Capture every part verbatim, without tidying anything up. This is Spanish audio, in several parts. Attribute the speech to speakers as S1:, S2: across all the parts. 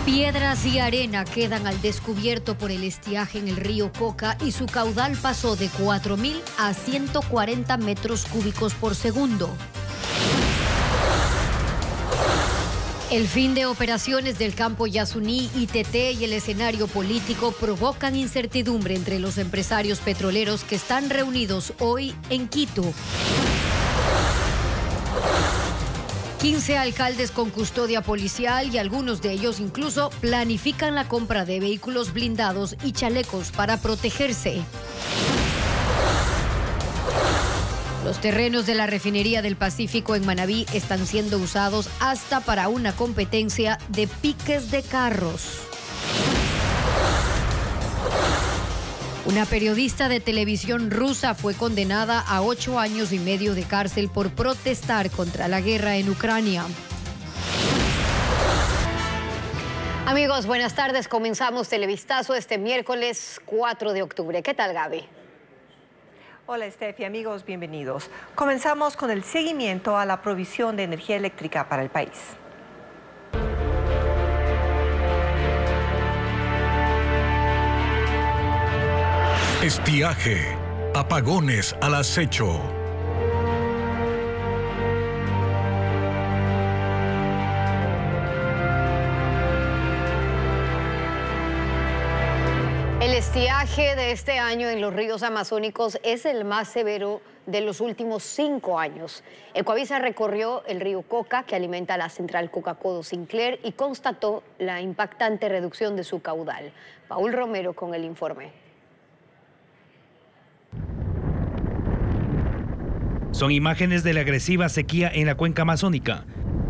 S1: Piedras y arena quedan al descubierto por el estiaje en el río Coca y su caudal pasó de cuatro mil a ciento cuarenta metros cúbicos por segundo. El fin de operaciones del campo Yasuní y Teté y el escenario político provocan incertidumbre entre los empresarios petroleros que están reunidos hoy en Quito. quince alcaldes con custodia policial y algunos de ellos incluso planifican la compra de vehículos blindados y chalecos para protegerse. Los terrenos de la refinería del Pacífico en Manabí están siendo usados hasta para una competencia de piques de carros. Una periodista de televisión rusa fue condenada a ocho años y medio de cárcel por protestar contra la guerra en Ucrania. Amigos, buenas tardes. Comenzamos Televistazo este miércoles cuatro de octubre. ¿Qué tal, Gaby?
S2: Hola, Steffi. Amigos, bienvenidos. Comenzamos con el seguimiento a la provisión de energía eléctrica para el país.
S3: Estiaje, apagones al acecho.
S1: El estiaje de este año en los ríos amazónicos es el más severo de los últimos cinco años. Ecoavisa recorrió el río Coca, que alimenta la central Coca-Codo Sinclair, y constató la impactante reducción de su caudal. Paul Romero con el informe.
S4: Son imágenes de la agresiva sequía en la cuenca amazónica.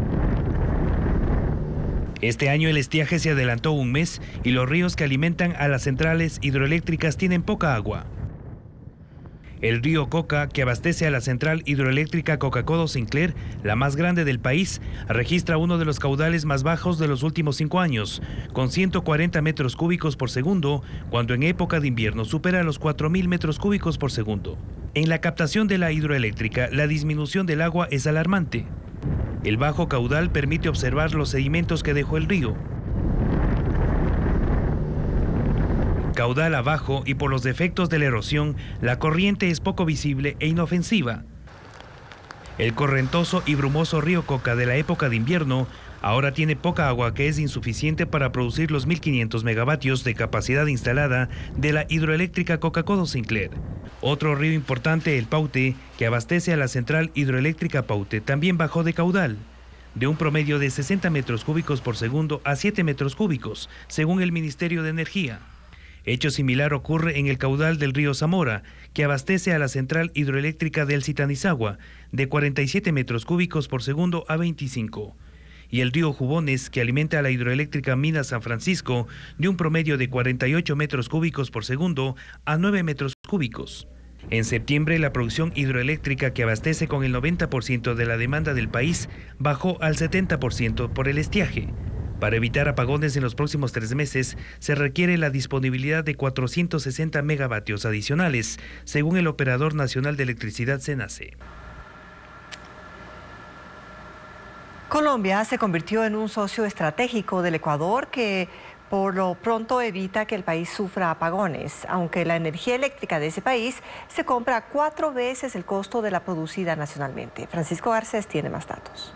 S4: Este año el estiaje se adelantó un mes y los ríos que alimentan a las centrales hidroeléctricas tienen poca agua. El río Coca, que abastece a la central hidroeléctrica Coca-Codo Sinclair, la más grande del país, registra uno de los caudales más bajos de los últimos cinco años, con ciento cuarenta metros cúbicos por segundo, cuando en época de invierno supera los cuatro mil metros cúbicos por segundo. En la captación de la hidroeléctrica, la disminución del agua es alarmante. El bajo caudal permite observar los sedimentos que dejó el río. Caudal abajo y por los defectos de la erosión, la corriente es poco visible e inofensiva. El correntoso y brumoso río Coca de la época de invierno ahora tiene poca agua que es insuficiente para producir los mil quinientos megavatios de capacidad instalada de la hidroeléctrica Coca-Codo Sinclair. Otro río importante, el Paute, que abastece a la central hidroeléctrica Paute, también bajó de caudal, de un promedio de sesenta metros cúbicos por segundo a siete metros cúbicos, según el Ministerio de Energía. Hecho similar ocurre en el caudal del río Zamora, que abastece a la central hidroeléctrica del Citanizagua, de cuarenta y siete metros cúbicos por segundo a veinticinco. Y el río Jubones, que alimenta a la hidroeléctrica Mina San Francisco, de un promedio de cuarenta y ocho metros cúbicos por segundo a nueve metros cúbicos. En septiembre, la producción hidroeléctrica, que abastece con el noventa por ciento de la demanda del país, bajó al setenta por ciento por el estiaje. Para evitar apagones en los próximos tres meses, se requiere la disponibilidad de cuatrocientos sesenta megavatios adicionales, según el Operador Nacional de Electricidad, SENACE.
S2: Colombia se convirtió en un socio estratégico del Ecuador que por lo pronto evita que el país sufra apagones, aunque la energía eléctrica de ese país se compra cuatro veces el costo de la producida nacionalmente. Francisco Garcés tiene más datos.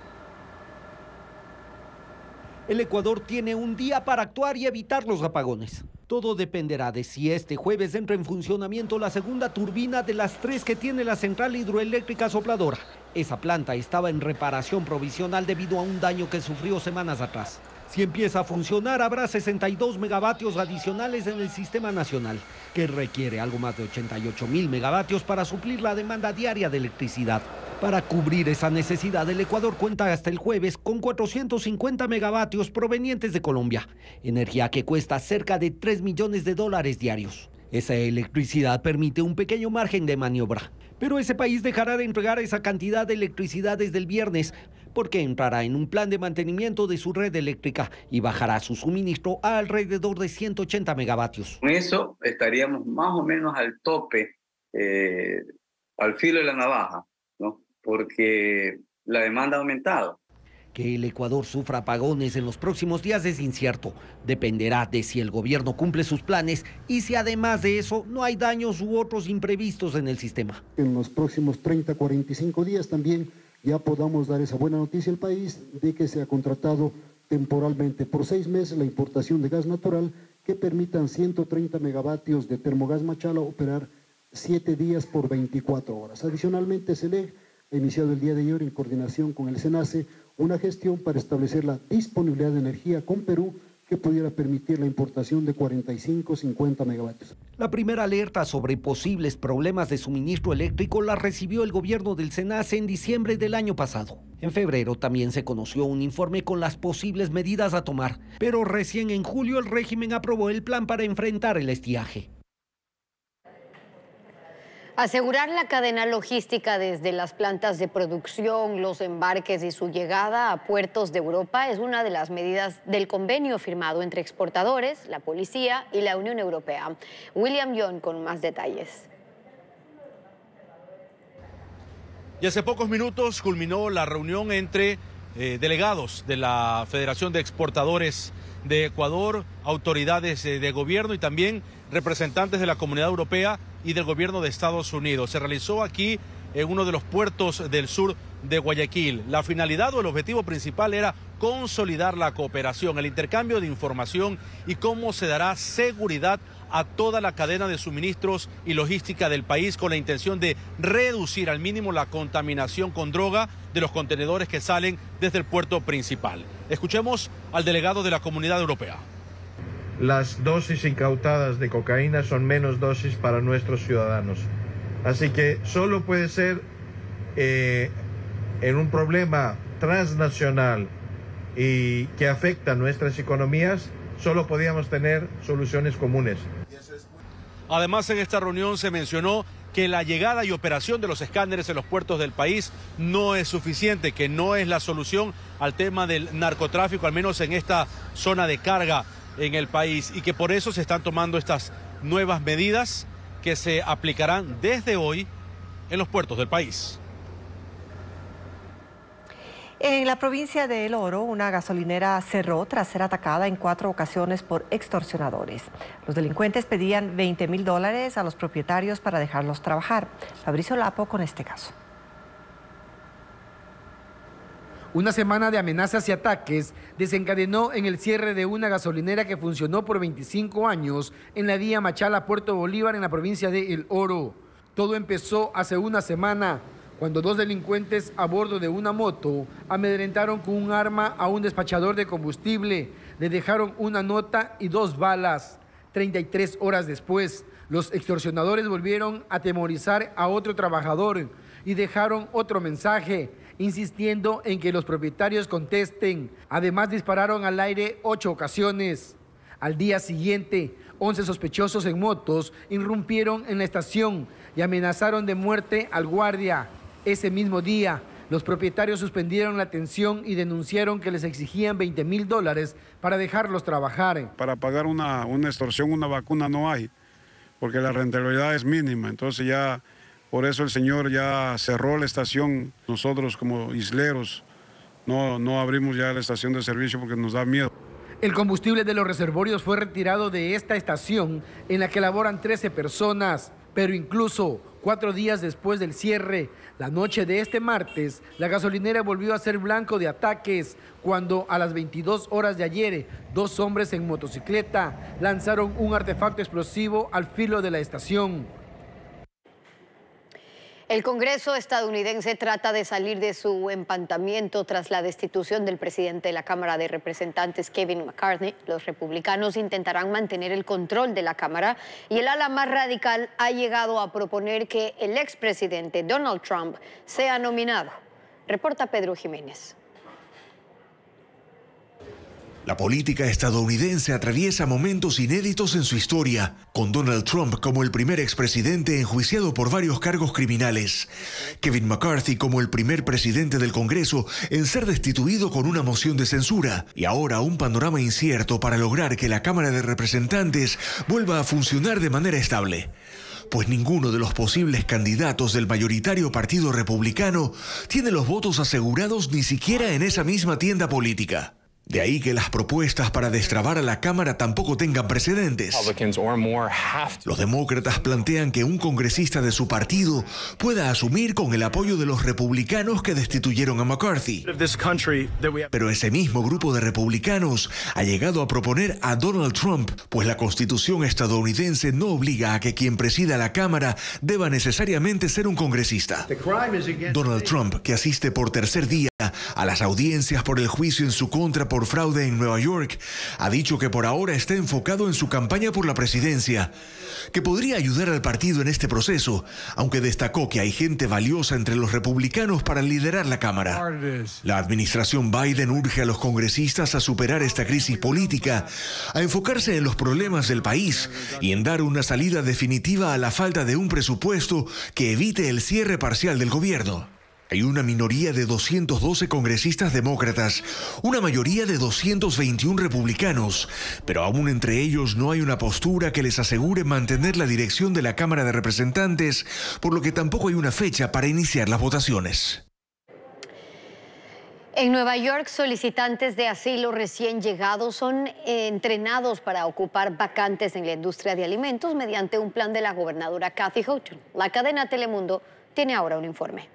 S5: El Ecuador tiene un día para actuar y evitar los apagones. Todo dependerá de si este jueves entra en funcionamiento la segunda turbina de las tres que tiene la central hidroeléctrica Sopladora. Esa planta estaba en reparación provisional debido a un daño que sufrió semanas atrás. Si empieza a funcionar, habrá sesenta y dos megavatios adicionales en el sistema nacional, que requiere algo más de ochenta y ocho mil megavatios para suplir la demanda diaria de electricidad. Para cubrir esa necesidad, el Ecuador cuenta hasta el jueves con cuatrocientos cincuenta megavatios provenientes de Colombia, energía que cuesta cerca de tres millones de dólares diarios. Esa electricidad permite un pequeño margen de maniobra, pero ese país dejará de entregar esa cantidad de electricidad desde el viernes, porque entrará en un plan de mantenimiento de su red eléctrica y bajará su suministro a alrededor de ciento ochenta megavatios.
S6: Con eso estaríamos más o menos al tope, eh, al filo de la navaja, ¿no? Porque la demanda ha aumentado.
S5: Que el Ecuador sufra apagones en los próximos días es incierto. Dependerá de si el gobierno cumple sus planes y si además de eso no hay daños u otros imprevistos en el sistema.
S7: En los próximos treinta a cuarenta y cinco días también ya podamos dar esa buena noticia al país de que se ha contratado temporalmente por seis meses la importación de gas natural que permitan ciento treinta megavatios de Termogas Machala operar siete días por veinticuatro horas. Adicionalmente, SELEC ha iniciado el día de ayer en coordinación con el SENACE una gestión para establecer la disponibilidad de energía con Perú que pudiera permitir la importación de cuarenta y cinco a cincuenta megavatios.
S5: La primera alerta sobre posibles problemas de suministro eléctrico la recibió el gobierno del SENACE en diciembre del año pasado. En febrero también se conoció un informe con las posibles medidas a tomar, pero recién en julio el régimen aprobó el plan para enfrentar el estiaje.
S1: Asegurar la cadena logística desde las plantas de producción, los embarques y su llegada a puertos de Europa es una de las medidas del convenio firmado entre exportadores, la policía y la Unión Europea. William Young con más detalles.
S8: Y hace pocos minutos culminó la reunión entre eh, delegados de la Federación de Exportadores de Ecuador, autoridades eh, de gobierno y también representantes de la Comunidad Europea y del gobierno de Estados Unidos. Se realizó aquí en uno de los puertos del sur de Guayaquil. La finalidad o el objetivo principal era consolidar la cooperación, el intercambio de información y cómo se dará seguridad a toda la cadena de suministros y logística del país con la intención de reducir al mínimo la contaminación con droga de los contenedores que salen desde el puerto principal. Escuchemos al delegado de la Comunidad Europea.
S9: Las dosis incautadas de cocaína son menos dosis para nuestros ciudadanos. Así que solo puede ser eh, en un problema transnacional y que afecta a nuestras economías, solo podíamos tener soluciones comunes.
S8: Además, en esta reunión se mencionó que la llegada y operación de los escáneres en los puertos del país no es suficiente, que no es la solución al tema del narcotráfico, al menos en esta zona de carga en el país, y que por eso se están tomando estas nuevas medidas que se aplicarán desde hoy en los puertos del país.
S2: En la provincia de El Oro, una gasolinera cerró tras ser atacada en cuatro ocasiones por extorsionadores. Los delincuentes pedían veinte mil dólares a los propietarios para dejarlos trabajar. Fabricio Lapo con este caso.
S10: Una semana de amenazas y ataques desencadenó en el cierre de una gasolinera que funcionó por veinticinco años en la vía Machala-Puerto Bolívar en la provincia de El Oro. Todo empezó hace una semana, cuando dos delincuentes a bordo de una moto amedrentaron con un arma a un despachador de combustible. Le dejaron una nota y dos balas. treinta y tres horas después, los extorsionadores volvieron a atemorizar a otro trabajador y dejaron otro mensaje, insistiendo en que los propietarios contesten. Además, dispararon al aire ocho ocasiones. Al día siguiente, once sospechosos en motos irrumpieron en la estación y amenazaron de muerte al guardia. Ese mismo día, los propietarios suspendieron la atención y denunciaron que les exigían veinte mil dólares para dejarlos trabajar.
S11: Para pagar una, una extorsión, una vacuna no hay, porque la rentabilidad es mínima. Entonces ya, por eso el señor ya cerró la estación. Nosotros como isleros no, no abrimos ya la estación de servicio porque nos da miedo.
S10: El combustible de los reservorios fue retirado de esta estación en la que laboran trece personas, pero incluso cuatro días después del cierre, la noche de este martes, la gasolinera volvió a ser blanco de ataques cuando a las veintidós horas de ayer, dos hombres en motocicleta lanzaron un artefacto explosivo al filo de la estación.
S1: El Congreso estadounidense trata de salir de su empantamiento tras la destitución del presidente de la Cámara de Representantes, Kevin McCarthy. Los republicanos intentarán mantener el control de la Cámara y el ala más radical ha llegado a proponer que el expresidente Donald Trump sea nominado. Reporta Pedro Jiménez.
S12: La política estadounidense atraviesa momentos inéditos en su historia, con Donald Trump como el primer expresidente enjuiciado por varios cargos criminales, Kevin McCarthy como el primer presidente del Congreso en ser destituido con una moción de censura, y ahora un panorama incierto para lograr que la Cámara de Representantes vuelva a funcionar de manera estable. pues ninguno de los posibles candidatos del mayoritario Partido Republicano tiene los votos asegurados ni siquiera en esa misma tienda política. De ahí que las propuestas para destrabar a la Cámara tampoco tengan precedentes. Los demócratas plantean que un congresista de su partido pueda asumir con el apoyo de los republicanos que destituyeron a McCarthy. Pero ese mismo grupo de republicanos ha llegado a proponer a Donald Trump, pues la Constitución estadounidense no obliga a que quien presida la Cámara deba necesariamente ser un congresista. Donald Trump, que asiste por tercer día a las audiencias por el juicio en su contra por fraude en Nueva York, ha dicho que por ahora está enfocado en su campaña por la presidencia, que podría ayudar al partido en este proceso, aunque destacó que hay gente valiosa entre los republicanos para liderar la Cámara. La administración Biden urge a los congresistas a superar esta crisis política, a enfocarse en los problemas del país y en dar una salida definitiva a la falta de un presupuesto que evite el cierre parcial del gobierno. Hay una minoría de doscientos doce congresistas demócratas, una mayoría de doscientos veintiún republicanos, pero aún entre ellos no hay una postura que les asegure mantener la dirección de la Cámara de Representantes, por lo que tampoco hay una fecha para iniciar las votaciones.
S1: En Nueva York, solicitantes de asilo recién llegados son eh, entrenados para ocupar vacantes en la industria de alimentos mediante un plan de la gobernadora Kathy Hochul. La cadena Telemundo tiene ahora un informe.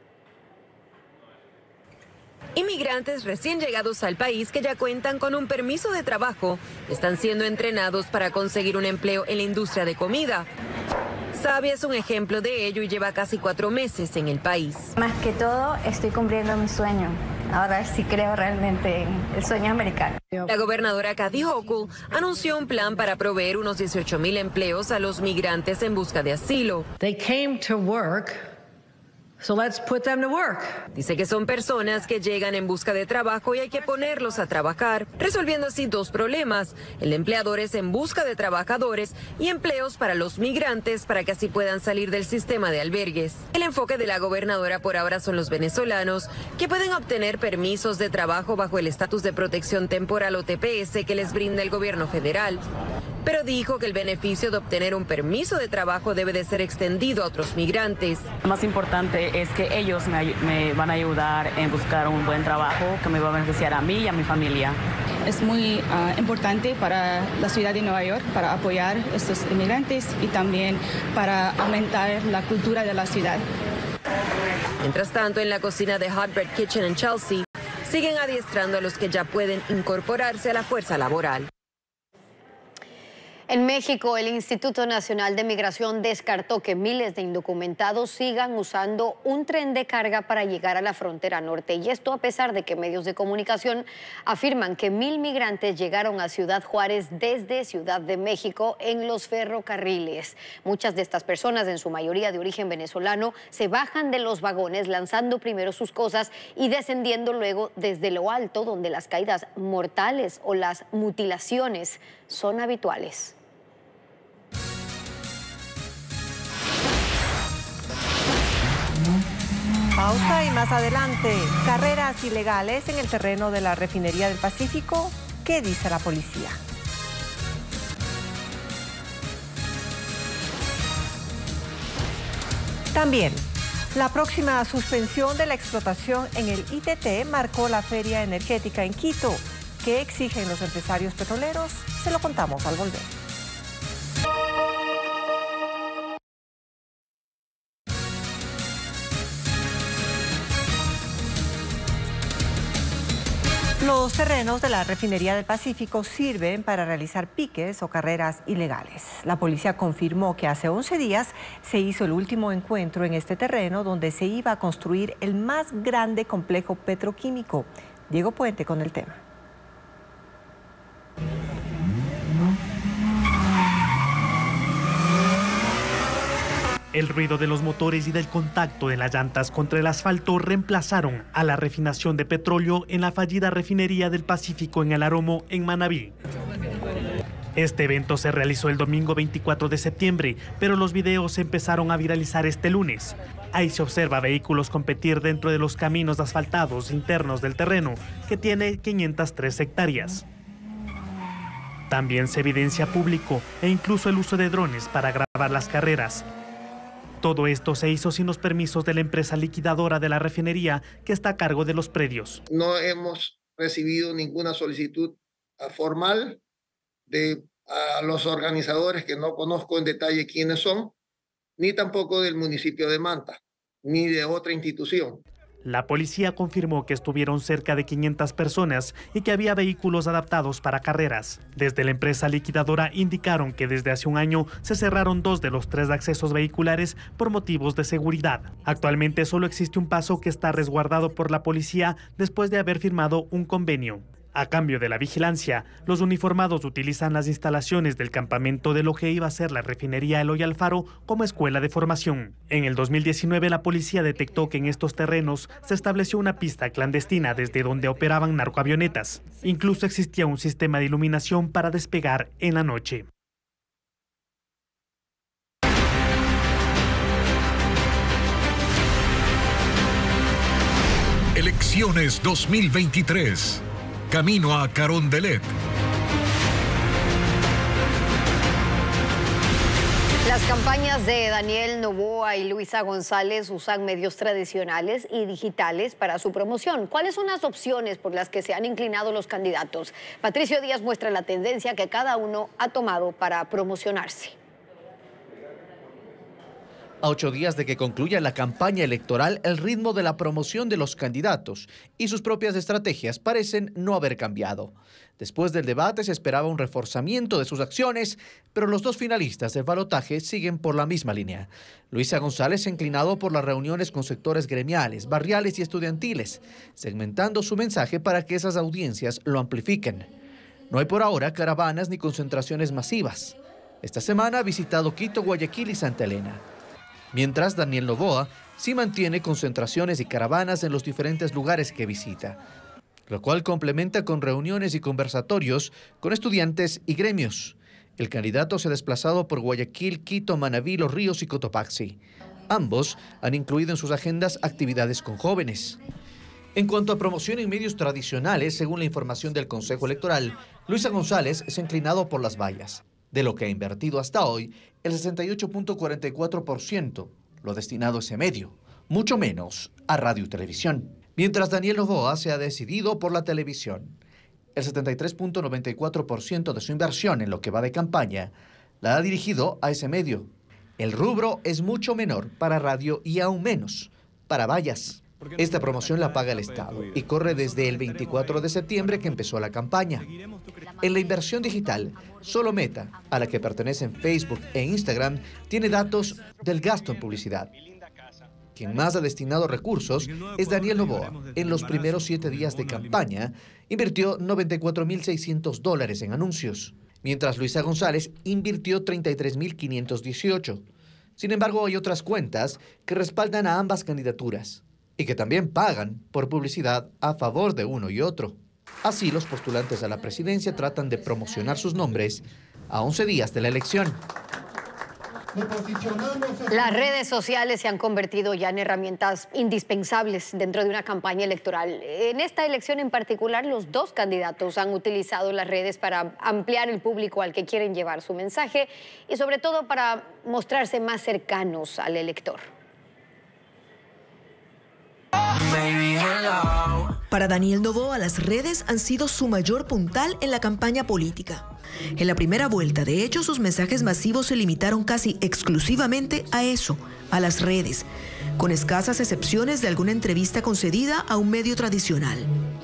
S13: Inmigrantes recién llegados al país que ya cuentan con un permiso de trabajo están siendo entrenados para conseguir un empleo en la industria de comida. Sabia es un ejemplo de ello y lleva casi cuatro meses en el país.
S14: Más que todo, estoy cumpliendo mi sueño. Ahora sí creo realmente en el sueño americano.
S13: La gobernadora Kathy Hochul anunció un plan para proveer unos dieciocho mil empleos a los migrantes en busca de asilo.
S15: They came to work. So let's put them to work.
S13: Dice que son personas que llegan en busca de trabajo y hay que ponerlos a trabajar, resolviendo así dos problemas: el de empleadores en busca de trabajadores y empleos para los migrantes para que así puedan salir del sistema de albergues. El enfoque de la gobernadora por ahora son los venezolanos, que pueden obtener permisos de trabajo bajo el estatus de protección temporal o T P S que les brinda el gobierno federal. Pero dijo que el beneficio de obtener un permiso de trabajo debe de ser extendido a otros migrantes.
S16: Lo más importante es que ellos me, me van a ayudar en buscar un buen trabajo que me va a beneficiar a mí y a mi familia.
S17: Es muy uh, importante para la ciudad de Nueva York para apoyar a estos inmigrantes y también para aumentar la cultura de la ciudad.
S13: Mientras tanto, en la cocina de Hot Bread Kitchen en Chelsea, siguen adiestrando a los que ya pueden incorporarse a la fuerza laboral.
S1: En México, el Instituto Nacional de Migración descartó que miles de indocumentados sigan usando un tren de carga para llegar a la frontera norte. Y esto a pesar de que medios de comunicación afirman que mil migrantes llegaron a Ciudad Juárez desde Ciudad de México en los ferrocarriles. Muchas de estas personas, en su mayoría de origen venezolano, se bajan de los vagones lanzando primero sus cosas y descendiendo luego desde lo alto, donde las caídas mortales o las mutilaciones son habituales.
S2: Pausa y más adelante, carreras ilegales en el terreno de la refinería del Pacífico. ¿Qué dice la policía? También, la próxima suspensión de la explotación en el I T T marcó la feria energética en Quito. ¿Qué exigen los empresarios petroleros? Se lo contamos al volver. Los terrenos de la refinería del Pacífico sirven para realizar piques o carreras ilegales. La policía confirmó que hace once días se hizo el último encuentro en este terreno donde se iba a construir el más grande complejo petroquímico. Diego Puente con el tema.
S18: El ruido de los motores y del contacto de las llantas contra el asfalto reemplazaron a la refinación de petróleo en la fallida refinería del Pacífico en El Aromo, en Manabí. Este evento se realizó el domingo veinticuatro de septiembre, pero los videos se empezaron a viralizar este lunes. Ahí se observa vehículos competir dentro de los caminos asfaltados internos del terreno, que tiene quinientas tres hectáreas. También se evidencia público e incluso el uso de drones para grabar las carreras. Todo esto se hizo sin los permisos de la empresa liquidadora de la refinería que está a cargo de los predios.
S19: No hemos recibido ninguna solicitud formal de a los organizadores, que no conozco en detalle quiénes son, ni tampoco del municipio de Manta, ni de otra institución.
S18: La policía confirmó que estuvieron cerca de quinientas personas y que había vehículos adaptados para carreras. Desde la empresa liquidadora indicaron que desde hace un año se cerraron dos de los tres accesos vehiculares por motivos de seguridad. Actualmente solo existe un paso que está resguardado por la policía después de haber firmado un convenio. A cambio de la vigilancia, los uniformados utilizan las instalaciones del campamento de lo que iba a ser la refinería Eloy Alfaro como escuela de formación. En el dos mil diecinueve, la policía detectó que en estos terrenos se estableció una pista clandestina desde donde operaban narcoavionetas. Incluso existía un sistema de iluminación para despegar en la noche.
S3: Elecciones dos mil veintitrés. Camino a Carondelet.
S1: Las campañas de Daniel Noboa y Luisa González usan medios tradicionales y digitales para su promoción. ¿Cuáles son las opciones por las que se han inclinado los candidatos? Patricio Díaz muestra la tendencia que cada uno ha tomado para promocionarse.
S20: A ocho días de que concluya la campaña electoral, el ritmo de la promoción de los candidatos y sus propias estrategias parecen no haber cambiado. Después del debate se esperaba un reforzamiento de sus acciones, pero los dos finalistas del balotaje siguen por la misma línea. Luisa González se ha inclinado por las reuniones con sectores gremiales, barriales y estudiantiles, segmentando su mensaje para que esas audiencias lo amplifiquen. No hay por ahora caravanas ni concentraciones masivas. Esta semana ha visitado Quito, Guayaquil y Santa Elena. Mientras Daniel Noboa sí mantiene concentraciones y caravanas en los diferentes lugares que visita, lo cual complementa con reuniones y conversatorios con estudiantes y gremios. El candidato se ha desplazado por Guayaquil, Quito, Manabí, Los Ríos y Cotopaxi. Ambos han incluido en sus agendas actividades con jóvenes. En cuanto a promoción en medios tradicionales, según la información del Consejo Electoral, Luisa González se ha inclinado por las vallas. De lo que ha invertido hasta hoy, el sesenta y ocho punto cuarenta y cuatro por ciento lo destinado a ese medio, mucho menos a radio y televisión. Mientras Daniel Noboa se ha decidido por la televisión. El setenta y tres punto noventa y cuatro por ciento de su inversión en lo que va de campaña la ha dirigido a ese medio. El rubro es mucho menor para radio y aún menos para vallas. Esta promoción la paga el Estado y corre desde el veinticuatro de septiembre que empezó la campaña. En la inversión digital, solo Meta, a la que pertenecen Facebook e Instagram, tiene datos del gasto en publicidad. Quien más ha destinado recursos es Daniel Noboa. En los primeros siete días de campaña, invirtió noventa y cuatro mil seiscientos dólares en anuncios, mientras Luisa González invirtió treinta y tres mil quinientos dieciocho. Sin embargo, hay otras cuentas que respaldan a ambas candidaturas y que también pagan por publicidad a favor de uno y otro. Así, los postulantes a la presidencia tratan de promocionar sus nombres a once días de la elección.
S1: Las redes sociales se han convertido ya en herramientas indispensables dentro de una campaña electoral. En esta elección en particular, los dos candidatos han utilizado las redes para ampliar el público al que quieren llevar su mensaje y sobre todo para mostrarse más cercanos al elector.
S21: Para Daniel Noboa, las redes han sido su mayor puntal en la campaña política. En la primera vuelta, de hecho, sus mensajes masivos se limitaron casi exclusivamente a eso, a las redes, con escasas excepciones de alguna entrevista concedida a un medio tradicional.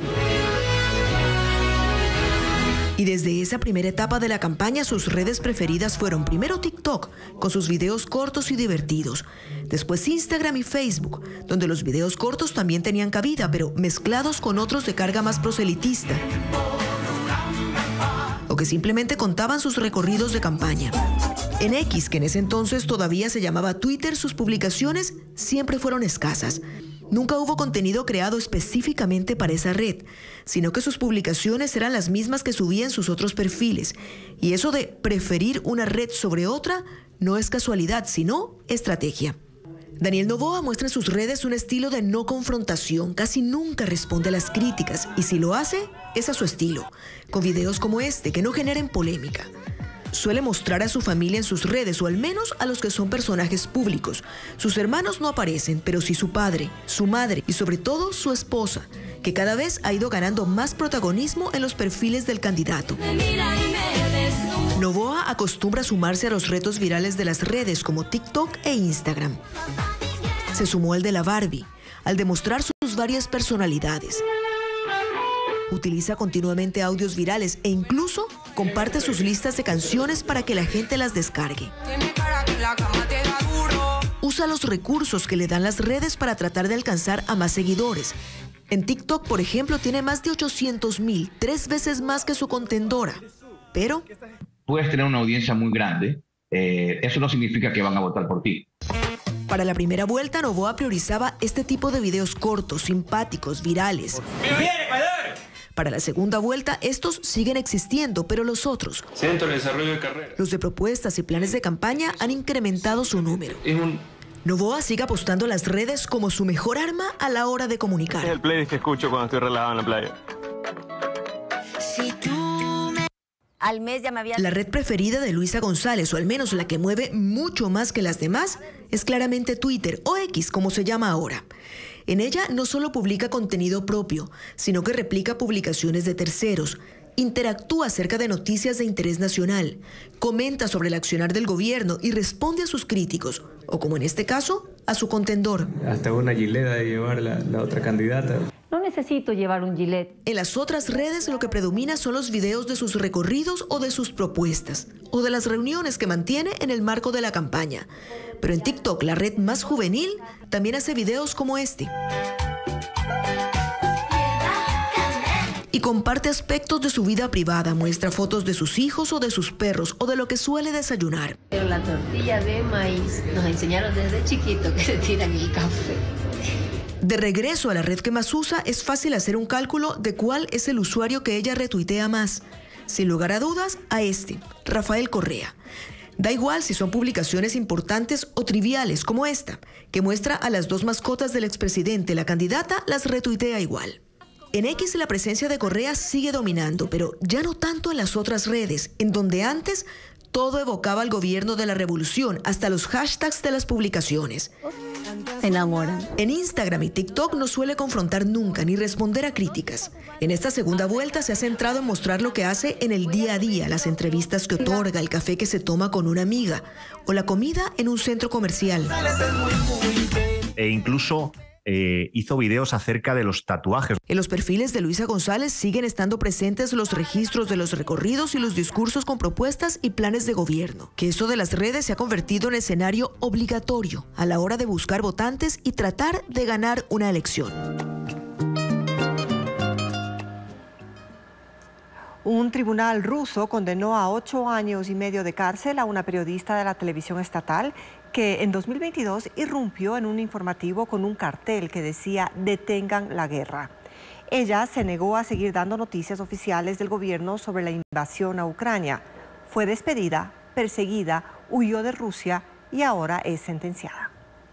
S21: Y desde esa primera etapa de la campaña, sus redes preferidas fueron primero TikTok, con sus videos cortos y divertidos. Después Instagram y Facebook, donde los videos cortos también tenían cabida, pero mezclados con otros de carga más proselitista, o que simplemente contaban sus recorridos de campaña. En X, que en ese entonces todavía se llamaba Twitter, sus publicaciones siempre fueron escasas. Nunca hubo contenido creado específicamente para esa red, sino que sus publicaciones eran las mismas que subía en sus otros perfiles. Y eso de preferir una red sobre otra no es casualidad, sino estrategia. Daniel Noboa muestra en sus redes un estilo de no confrontación, casi nunca responde a las críticas, y si lo hace, es a su estilo, con videos como este que no generen polémica. suele mostrar a su familia en sus redes, o al menos a los que son personajes públicos. Sus hermanos no aparecen, pero sí su padre, su madre y sobre todo su esposa, que cada vez ha ido ganando más protagonismo en los perfiles del candidato. Novoa acostumbra sumarse a los retos virales de las redes como TikTok e Instagram. Se sumó al de la Barbie, al demostrar sus varias personalidades. Utiliza continuamente audios virales e incluso comparte sus listas de canciones para que la gente las descargue. Usa los recursos que le dan las redes para tratar de alcanzar a más seguidores. En TikTok, por ejemplo, tiene más de ochocientos mil, tres veces más que su contendora. Pero
S4: puedes tener una audiencia muy grande, eh, eso no significa que van a votar por ti.
S21: Para la primera vuelta, Novoa priorizaba este tipo de videos cortos, simpáticos, virales. Para la segunda vuelta, estos siguen existiendo, pero los otros,
S22: Centro de Desarrollo de Carrera,
S21: los de propuestas y planes de campaña, han incrementado su número.
S22: Es un...
S21: Novoa sigue apostando a las redes como su mejor arma a la hora de comunicar.
S22: Es el playlist que escucho cuando estoy relajado en la playa.
S21: Si tú me... Al mes ya me había... La red preferida de Luisa González, o al menos la que mueve mucho más que las demás, es claramente Twitter, o X, como se llama ahora. En ella no solo publica contenido propio, sino que replica publicaciones de terceros, interactúa acerca de noticias de interés nacional, comenta sobre el accionar del gobierno y responde a sus críticos, o como en este caso, a su contendor.
S22: Hasta una gileda de llevar la, la otra candidata.
S15: No necesito llevar un gilet.
S21: En las otras redes lo que predomina son los videos de sus recorridos o de sus propuestas, o de las reuniones que mantiene en el marco de la campaña. Pero en TikTok, la red más juvenil, también hace videos como este. Y comparte aspectos de su vida privada, muestra fotos de sus hijos o de sus perros o de lo que suele desayunar.
S15: Pero la tortilla de maíz nos enseñaron desde chiquito que se tiran el café.
S21: De regreso a la red que más usa, es fácil hacer un cálculo de cuál es el usuario que ella retuitea más. Sin lugar a dudas, a este, Rafael Correa. Da igual si son publicaciones importantes o triviales como esta, que muestra a las dos mascotas del expresidente, la candidata las retuitea igual. En X la presencia de Correa sigue dominando, pero ya no tanto en las otras redes, en donde antes todo evocaba al gobierno de la revolución, hasta los hashtags de las publicaciones.
S15: Se enamoran.
S21: En Instagram y TikTok no suele confrontar nunca ni responder a críticas. En esta segunda vuelta se ha centrado en mostrar lo que hace en el día a día, las entrevistas que otorga, el café que se toma con una amiga o la comida en un centro comercial.
S23: E incluso Eh, hizo videos acerca de los tatuajes.
S21: En los perfiles de Luisa González siguen estando presentes los registros de los recorridos y los discursos con propuestas y planes de gobierno, que esto de las redes se ha convertido en escenario obligatorio a la hora de buscar votantes y tratar de ganar una elección.
S2: Un tribunal ruso condenó a ocho años y medio de cárcel a una periodista de la televisión estatal que en dos mil veintidós irrumpió en un informativo con un cartel que decía "Detengan la guerra". Ella se negó a seguir dando noticias oficiales del gobierno sobre la invasión a Ucrania. Fue despedida, perseguida, huyó de Rusia y ahora es sentenciada.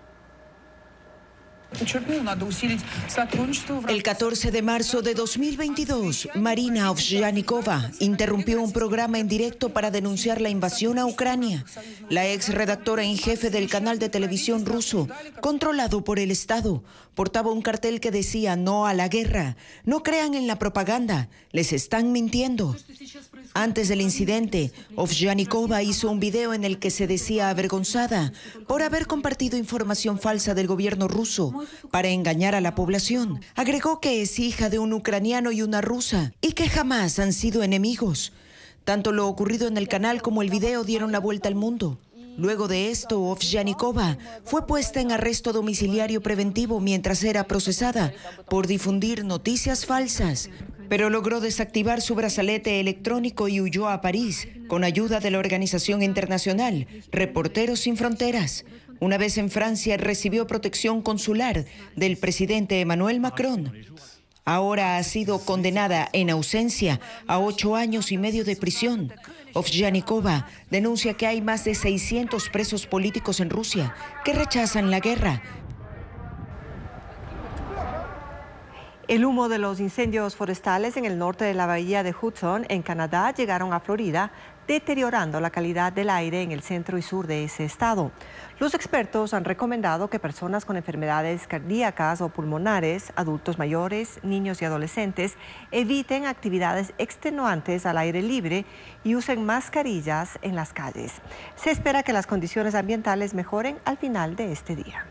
S24: El catorce de marzo de dos mil veintidós, Marina Ovsyannikova interrumpió un programa en directo para denunciar la invasión a Ucrania. La ex redactora en jefe del canal de televisión ruso, controlado por el Estado, portaba un cartel que decía "No a la guerra, no crean en la propaganda, les están mintiendo". Antes del incidente, Ovsyannikova hizo un video en el que se decía avergonzada por haber compartido información falsa del gobierno ruso para engañar a la población. Agregó que es hija de un ucraniano y una rusa y que jamás han sido enemigos. Tanto lo ocurrido en el canal como el video dieron la vuelta al mundo. Luego de esto, Ovsyannikova fue puesta en arresto domiciliario preventivo mientras era procesada por difundir noticias falsas, pero logró desactivar su brazalete electrónico y huyó a París con ayuda de la organización internacional Reporteros Sin Fronteras. Una vez en Francia recibió protección consular del presidente Emmanuel Macron. Ahora ha sido condenada en ausencia a ocho años y medio de prisión. Ovsyannikova denuncia que hay más de seiscientos presos políticos en Rusia que rechazan la guerra.
S2: El humo de los incendios forestales en el norte de la bahía de Hudson, en Canadá, llegaron a Florida, deteriorando la calidad del aire en el centro y sur de ese estado. Los expertos han recomendado que personas con enfermedades cardíacas o pulmonares, adultos mayores, niños y adolescentes eviten actividades extenuantes al aire libre y usen mascarillas en las calles. Se espera que las condiciones ambientales mejoren al final de este día.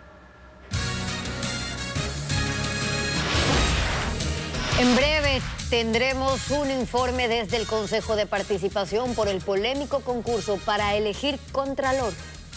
S1: En breve tendremos un informe desde el Consejo de Participación por el polémico concurso para elegir Contralor.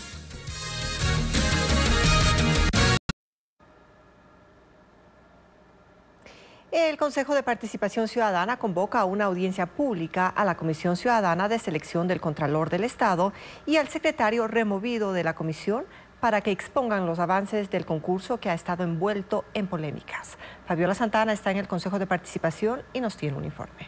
S2: El Consejo de Participación Ciudadana convoca a una audiencia pública a la Comisión Ciudadana de Selección del Contralor del Estado y al secretario removido de la comisión para que expongan los avances del concurso que ha estado envuelto en polémicas. Fabiola Santana está en el Consejo de Participación y nos tiene un informe.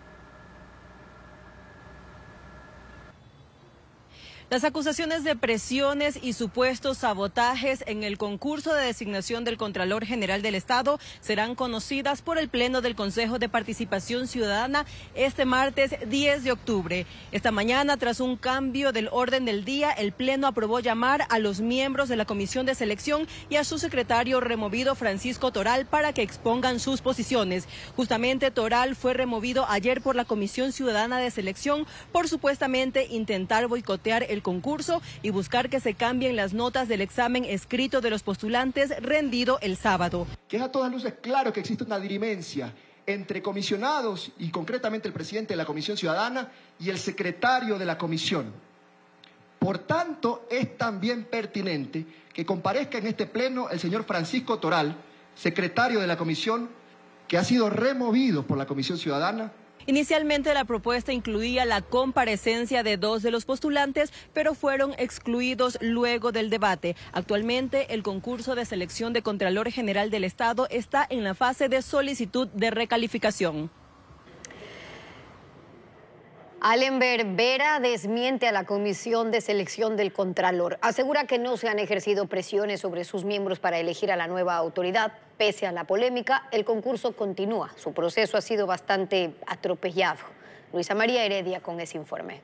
S5: Las acusaciones de presiones y supuestos sabotajes en el concurso de designación del Contralor General del Estado serán conocidas por el Pleno del Consejo de Participación Ciudadana este martes diez de octubre. Esta mañana, tras un cambio del orden del día, el Pleno aprobó llamar a los miembros de la Comisión de Selección y a su secretario removido, Francisco Toral, para que expongan sus posiciones. Justamente Toral fue removido ayer por la Comisión Ciudadana de Selección por supuestamente intentar boicotear el el concurso y buscar que se cambien las notas del examen escrito de los postulantes rendido el sábado.
S6: Que es a todas luces claro que existe una dirimencia entre comisionados y concretamente el presidente de la Comisión Ciudadana y el secretario de la comisión. Por tanto, es también pertinente que comparezca en este pleno el señor Francisco Toral, secretario de la comisión, que ha sido removido por la Comisión Ciudadana.
S5: Inicialmente la propuesta incluía la comparecencia de dos de los postulantes, pero fueron excluidos luego del debate. Actualmente el concurso de selección de Contralor General del Estado está en la fase de solicitud de recalificación.
S1: Allenberg Vera desmiente a la Comisión de Selección del Contralor. Asegura que no se han ejercido presiones sobre sus miembros para elegir a la nueva autoridad. Pese a la polémica, el concurso continúa. Su proceso ha sido bastante atropellado. Luisa María Heredia con ese informe.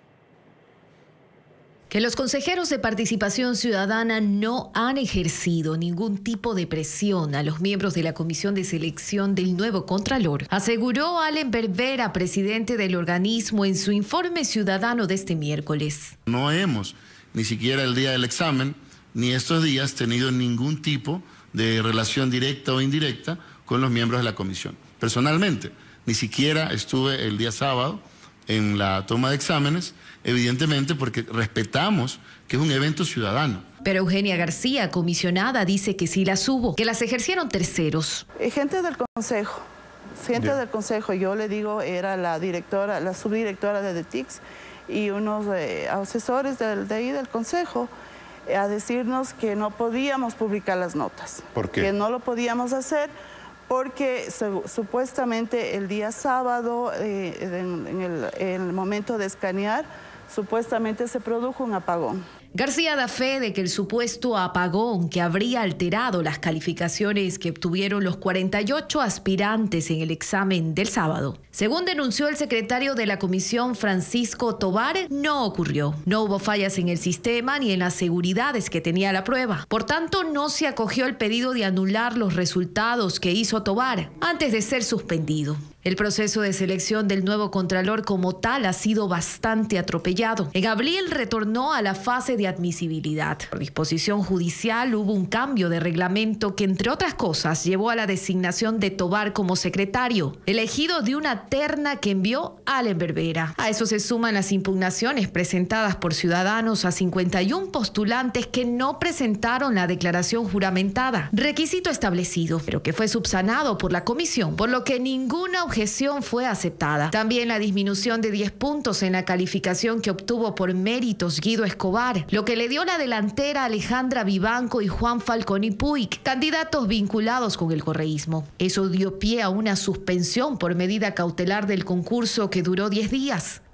S7: Que los consejeros de Participación Ciudadana no han ejercido ningún tipo de presión a los miembros de la Comisión de Selección del nuevo Contralor, aseguró Allenberg Vera, presidente del organismo, en su informe ciudadano de este miércoles.
S9: No hemos, ni siquiera el día del examen, ni estos días, tenido ningún tipo de relación directa o indirecta con los miembros de la comisión. Personalmente, ni siquiera estuve el día sábado en la toma de exámenes, evidentemente porque respetamos que es un evento ciudadano.
S7: Pero Eugenia García, comisionada, dice que sí las hubo, que las ejercieron terceros.
S25: Gente del consejo, gente yeah. del consejo, yo le digo, era la directora, la subdirectora de D T I C S y unos eh, asesores del, de ahí del consejo, eh, a decirnos que no podíamos publicar las notas.
S9: ¿Por qué?
S25: Que no lo podíamos hacer porque su, supuestamente el día sábado, eh, en, en, el, en el momento de escanear, supuestamente se produjo un apagón.
S7: García da fe de que el supuesto apagón que habría alterado las calificaciones que obtuvieron los cuarenta y ocho aspirantes en el examen del sábado, según denunció el secretario de la comisión, Francisco Tobar, no ocurrió. No hubo fallas en el sistema ni en las seguridades que tenía la prueba. Por tanto, no se acogió el pedido de anular los resultados que hizo Tobar antes de ser suspendido. El proceso de selección del nuevo Contralor como tal ha sido bastante atropellado. En abril retornó a la fase de admisibilidad. Por disposición judicial hubo un cambio de reglamento que, entre otras cosas, llevó a la designación de Tobar como secretario, elegido de una terna que envió Allenberg Vera. A eso se suman las impugnaciones presentadas por ciudadanos a cincuenta y uno postulantes que no presentaron la declaración juramentada, requisito establecido, pero que fue subsanado por la comisión, por lo que ninguna objeción fue aceptada. También la disminución de diez puntos en la calificación que obtuvo por méritos Guido Escobar, lo que le dio la delantera a Alejandra Vivanco y Juan Falconi Puig, candidatos vinculados con el correísmo. Eso dio pie a una suspensión por medida cautelar del concurso que duró diez días.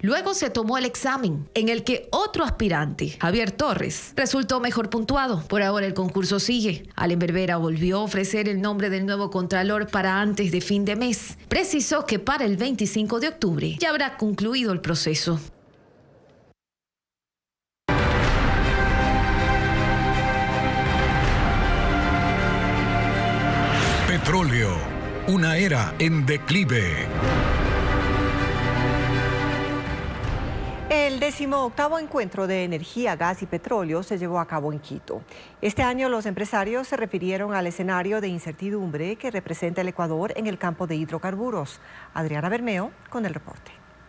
S7: Luego se tomó el examen, en el que otro aspirante, Javier Torres, resultó mejor puntuado. Por ahora el concurso sigue. Allen Berbera volvió a ofrecer el nombre del nuevo contralor para antes de fin de mes. Precisó que para el veinticinco de octubre ya habrá concluido el proceso.
S3: Petróleo, una era en declive.
S2: El decimoctavo encuentro de energía, gas y petróleo se llevó a cabo en Quito. Este año los empresarios se refirieron al escenario de incertidumbre que representa el Ecuador en el campo de hidrocarburos. Adriana Bermeo con el reporte.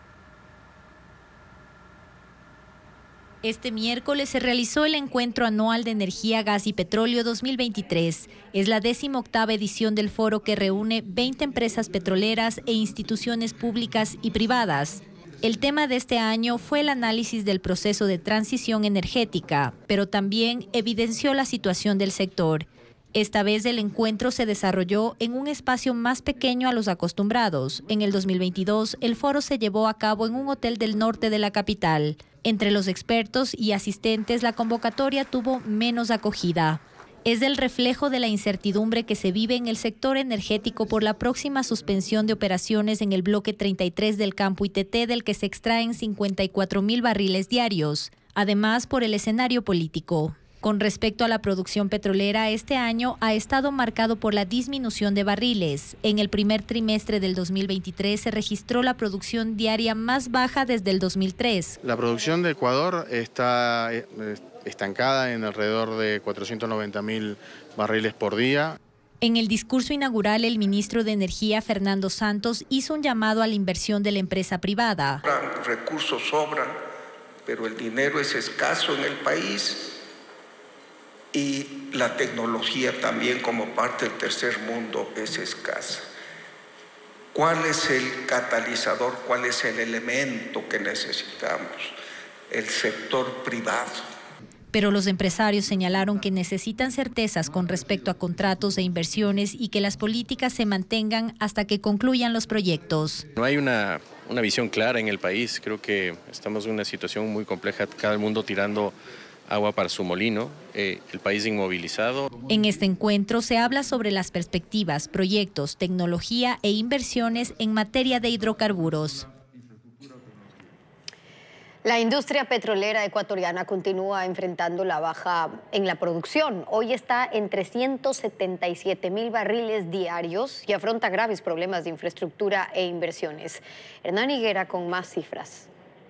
S8: Este miércoles se realizó el Encuentro Anual de Energía, Gas y Petróleo dos mil veintitrés. Es la decimoctava edición del foro que reúne veinte empresas petroleras e instituciones públicas y privadas. El tema de este año fue el análisis del proceso de transición energética, pero también evidenció la situación del sector. Esta vez el encuentro se desarrolló en un espacio más pequeño a los acostumbrados. En el dos mil veintidós, el foro se llevó a cabo en un hotel del norte de la capital. Entre los expertos y asistentes, la convocatoria tuvo menos acogida. Es el reflejo de la incertidumbre que se vive en el sector energético por la próxima suspensión de operaciones en el bloque treinta y tres del campo I T T, del que se extraen cincuenta y cuatro mil barriles diarios. Además, por el escenario político. Con respecto a la producción petrolera, este año ha estado marcado por la disminución de barriles. En el primer trimestre del dos mil veintitrés se registró la producción diaria más baja desde el dos mil tres.
S10: La producción de Ecuador está estancada en alrededor de cuatrocientos noventa mil barriles por día.
S8: En el discurso inaugural, el ministro de Energía, Fernando Santos, hizo un llamado a la inversión de la empresa privada.
S11: Los recursos sobran, pero el dinero es escaso en el país. Y la tecnología también, como parte del tercer mundo, es escasa. ¿Cuál es el catalizador? ¿Cuál es el elemento que necesitamos? El sector privado.
S8: Pero los empresarios señalaron que necesitan certezas con respecto a contratos e inversiones y que las políticas se mantengan hasta que concluyan los proyectos.
S12: No hay una, una visión clara en el país. Creo que estamos en una situación muy compleja, cada mundo tirando agua para su molino, eh, el país inmovilizado.
S8: En este encuentro se habla sobre las perspectivas, proyectos, tecnología e inversiones en materia de hidrocarburos.
S1: La industria petrolera ecuatoriana continúa enfrentando la baja en la producción. Hoy está en trescientos setenta y siete mil barriles diarios y afronta graves problemas de infraestructura e inversiones. Hernán Higuera con más cifras.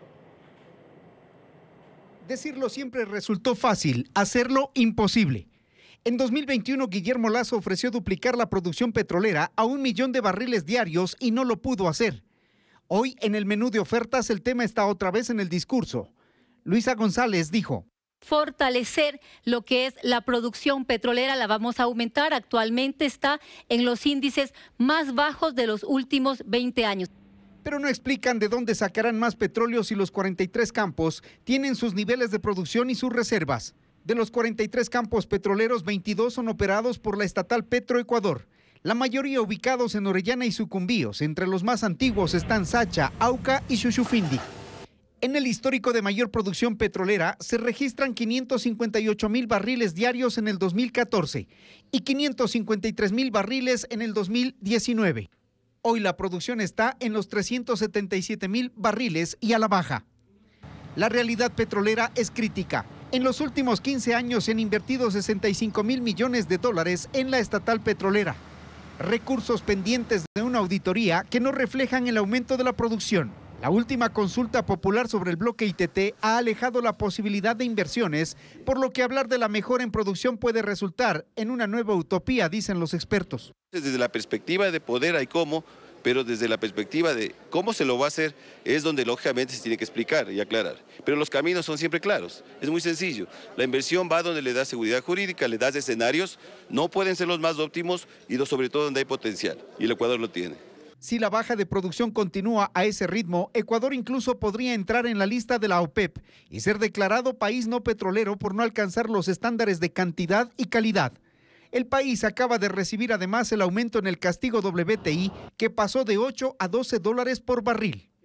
S14: Decirlo siempre resultó fácil, hacerlo imposible. En dos mil veintiuno, Guillermo Lasso ofreció duplicar la producción petrolera a un millón de barriles diarios y no lo pudo hacer. Hoy, en el menú de ofertas, el tema está otra vez en el discurso. Luisa González dijo:
S26: fortalecer lo que es la producción petrolera, la vamos a aumentar. Actualmente está en los índices más bajos de los últimos veinte años.
S14: Pero no explican de dónde sacarán más petróleo si los cuarenta y tres campos tienen sus niveles de producción y sus reservas. De los cuarenta y tres campos petroleros, veintidós son operados por la estatal Petroecuador, la mayoría ubicados en Orellana y Sucumbíos. Entre los más antiguos están Sacha, Auca y Xuxufindi. En el histórico de mayor producción petrolera se registran quinientos cincuenta y ocho mil barriles diarios en el dos mil catorce y quinientos cincuenta y tres mil barriles en el dos mil diecinueve. Hoy la producción está en los trescientos setenta y siete mil barriles y a la baja. La realidad petrolera es crítica. En los últimos quince años se han invertido sesenta y cinco mil millones de dólares en la estatal petrolera. Recursos pendientes de una auditoría que no reflejan el aumento de la producción. La última consulta popular sobre el bloque I T T ha alejado la posibilidad de inversiones, por lo que hablar de la mejora en producción puede resultar en una nueva utopía, dicen los expertos.
S27: Desde la perspectiva de poder hay cómo, pero desde la perspectiva de cómo se lo va a hacer es donde lógicamente se tiene que explicar y aclarar. Pero los caminos son siempre claros, es muy sencillo. La inversión va donde le da seguridad jurídica, le das escenarios, no pueden ser los más óptimos y sobre todo donde hay potencial, y el Ecuador lo tiene.
S14: Si la baja de producción continúa a ese ritmo, Ecuador incluso podría entrar en la lista de la OPEP y ser declarado país no petrolero por no alcanzar los estándares de cantidad y calidad. El país acaba de recibir además el aumento en el castigo W T I, que pasó de ocho a doce dólares por barril.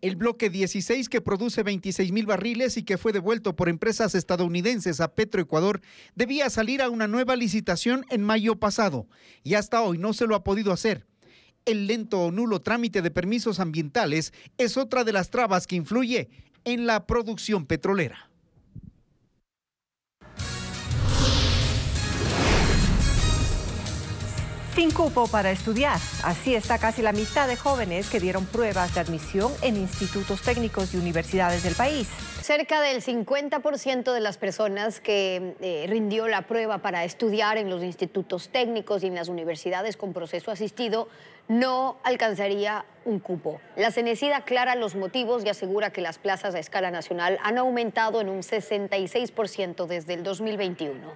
S14: El bloque dieciséis, que produce veintiséis mil barriles y que fue devuelto por empresas estadounidenses a Petroecuador, debía salir a una nueva licitación en mayo pasado y hasta hoy no se lo ha podido hacer. El lento o nulo trámite de permisos ambientales es otra de las trabas que influye en la producción petrolera.
S2: Sin cupo para estudiar. Así está casi la mitad de jóvenes que dieron pruebas de admisión en institutos técnicos y universidades del país.
S1: Cerca del cincuenta por ciento de las personas que eh, rindió la prueba para estudiar en los institutos técnicos y en las universidades con proceso asistido no alcanzaría un cupo. La Cenecid aclara los motivos y asegura que las plazas a escala nacional han aumentado en un sesenta y seis por ciento desde el dos mil veintiuno.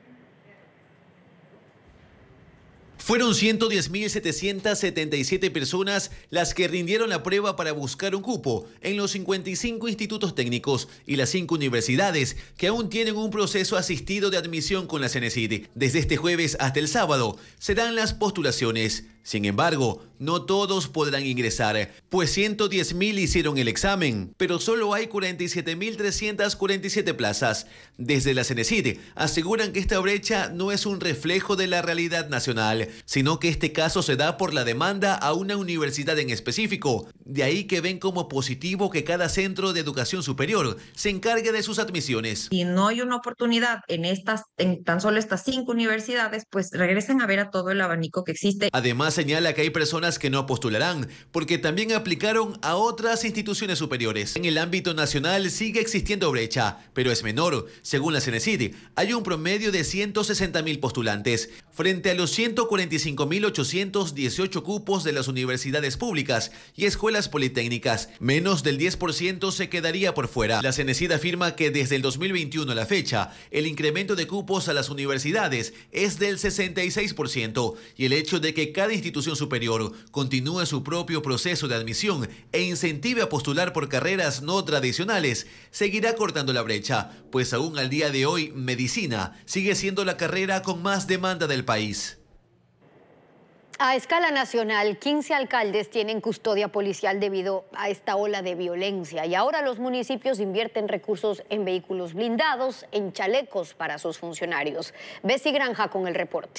S4: Fueron ciento diez mil setecientas setenta y siete personas las que rindieron la prueba para buscar un cupo en los cincuenta y cinco institutos técnicos y las cinco universidades que aún tienen un proceso asistido de admisión con la Cenecid. Desde este jueves hasta el sábado serán las postulaciones. Sin embargo, no todos podrán ingresar, pues ciento diez mil hicieron el examen, pero solo hay cuarenta y siete mil trescientas cuarenta y siete plazas. Desde la Cenecid aseguran que esta brecha no es un reflejo de la realidad nacional, sino que este caso se da por la demanda a una universidad en específico. De ahí que ven como positivo que cada centro de educación superior se encargue de sus admisiones.
S13: Si no hay una oportunidad en estas, en tan solo estas cinco universidades, pues regresen a ver a todo el abanico que existe.
S4: Además, señala que hay personas que no postularán porque también aplicaron a otras instituciones superiores. En el ámbito nacional sigue existiendo brecha, pero es menor. Según la Cenecid, hay un promedio de ciento sesenta mil postulantes frente a los ciento cuarenta y cinco mil ochocientos dieciocho cupos de las universidades públicas y escuelas politécnicas. Menos del diez por ciento se quedaría por fuera. La Cenecid afirma que desde el dos mil veintiuno a la fecha, el incremento de cupos a las universidades es del sesenta y seis por ciento y el hecho de que cada institución superior continúe su propio proceso de admisión e incentive a postular por carreras no tradicionales seguirá cortando la brecha, pues aún al día de hoy medicina sigue siendo la carrera con más demanda del país.
S1: A escala nacional, quince alcaldes tienen custodia policial debido a esta ola de violencia y ahora los municipios invierten recursos en vehículos blindados, en chalecos para sus funcionarios. Bessie Granja con el reporte.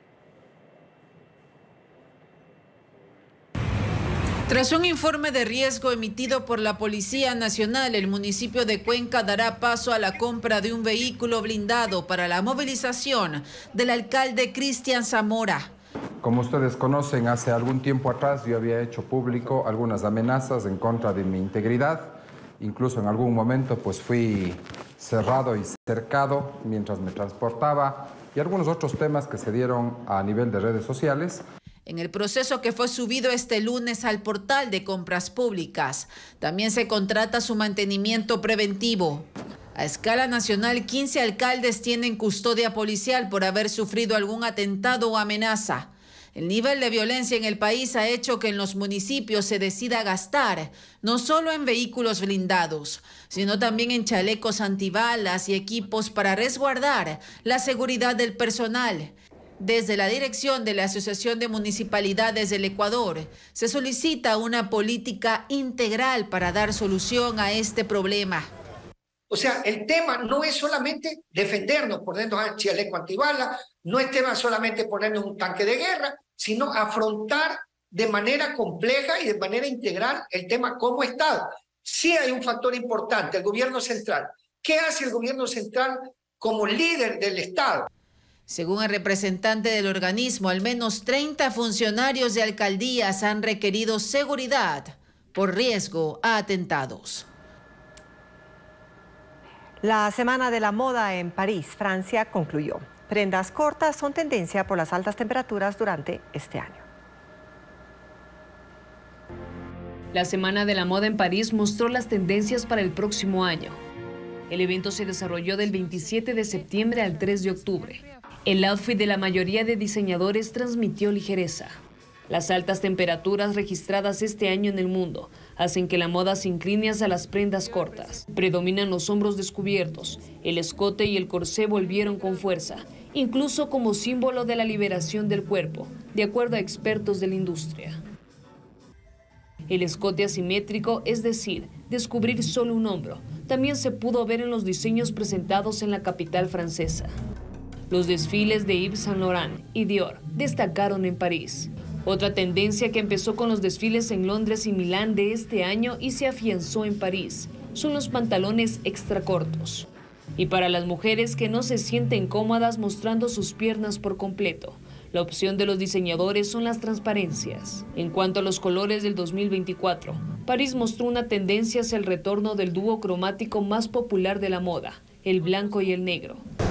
S16: Tras un informe de riesgo emitido por la Policía Nacional, el municipio de Cuenca dará paso a la compra de un vehículo blindado para la movilización del alcalde Cristian Zamora.
S17: Como ustedes conocen, hace algún tiempo atrás yo había hecho público algunas amenazas en contra de mi integridad. Incluso en algún momento pues fui cerrado y cercado mientras me transportaba y algunos otros temas que se dieron a nivel de redes sociales.
S16: En el proceso que fue subido este lunes al portal de compras públicas, también se contrata su mantenimiento preventivo. A escala nacional, quince alcaldes tienen custodia policial por haber sufrido algún atentado o amenaza. El nivel de violencia en el país ha hecho que en los municipios se decida gastar no solo en vehículos blindados, sino también en chalecos antibalas y equipos para resguardar la seguridad del personal. Desde la dirección de la Asociación de Municipalidades del Ecuador, se solicita una política integral para dar solución a este problema.
S18: O sea, el tema no es solamente defendernos, ponernos al chaleco antibala, no es tema solamente ponernos un tanque de guerra, sino afrontar de manera compleja y de manera integral el tema como Estado. Sí hay un factor importante, el gobierno central. ¿Qué hace el gobierno central como líder del Estado?
S16: Según el representante del organismo, al menos treinta funcionarios de alcaldías han requerido seguridad por riesgo a atentados.
S2: La Semana de la Moda en París, Francia, concluyó. Prendas cortas son tendencia por las altas temperaturas durante este año.
S19: La Semana de la Moda en París mostró las tendencias para el próximo año. El evento se desarrolló del veintisiete de septiembre al tres de octubre. El outfit de la mayoría de diseñadores transmitió ligereza. Las altas temperaturas registradas este año en el mundo hacen que la moda se incline hacia las prendas cortas. Predominan los hombros descubiertos, el escote y el corsé volvieron con fuerza, incluso como símbolo de la liberación del cuerpo, de acuerdo a expertos de la industria. El escote asimétrico, es decir, descubrir solo un hombro, también se pudo ver en los diseños presentados en la capital francesa. Los desfiles de Yves Saint Laurent y Dior destacaron en París. Otra tendencia que empezó con los desfiles en Londres y Milán de este año y se afianzó en París son los pantalones extracortos. Y para las mujeres que no se sienten cómodas mostrando sus piernas por completo, la opción de los diseñadores son las transparencias. En cuanto a los colores del dos mil veinticuatro, París mostró una tendencia hacia el retorno del dúo cromático más popular de la moda, el blanco y el negro.